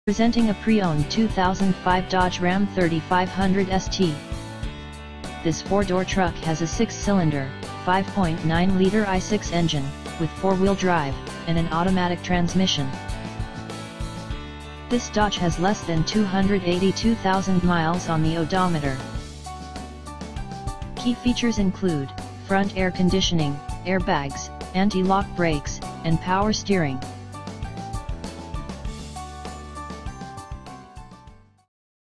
Presenting a pre-owned 2005 Dodge Ram 3500 ST. This four-door truck has a six-cylinder, 5.9-liter i6 engine, with four-wheel drive, and an automatic transmission. This Dodge has less than 282,000 miles on the odometer. Key features include front air conditioning, airbags, anti-lock brakes, and power steering.